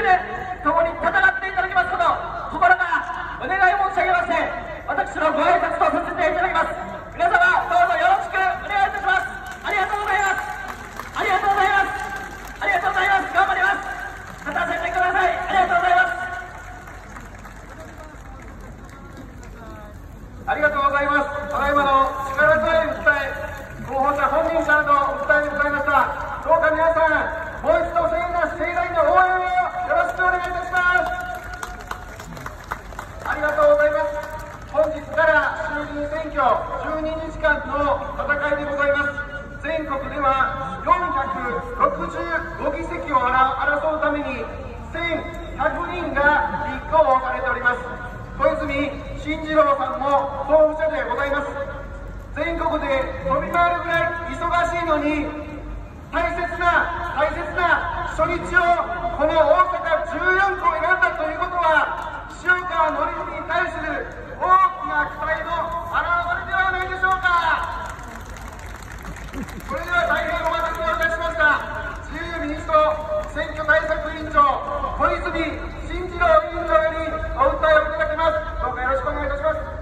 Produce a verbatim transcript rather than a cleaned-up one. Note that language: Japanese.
で共に戦っていただきますこと心からお願い申し上げまして、私のご挨拶とさせていただきます。皆様どうぞよろしくお願いいたします。ありがとうございます。ありがとうございます。ありがとうございます。頑張ります。勝たせてください。ありがとうございます。 ありがとうございます。ただいまの力強い訴え、候補者本人からの訴えでございました。どうか皆さん、もう一度盛大盛大な応援をよろしくお願いいたします。ありがとうございます。本日から衆議院選挙じゅうににちかんの戦いでございます。全国ではよんひゃくろくじゅうごぎせきを争うためにせんひゃくにんが立候補されております。小泉進次郎さんも候補者でございます。全国で飛び回るぐらい忙しいのに、大切な大切な初日をこの大阪じゅうよんこ選んだということは、塩川紀文に対する大きな期待の表れではないでしょうか。それでは大変お待たせをいたしました。自由民主党選挙対策委員長小泉進次郎委員長よりお訴えをいただきます。どうかよろしくお願いいたします。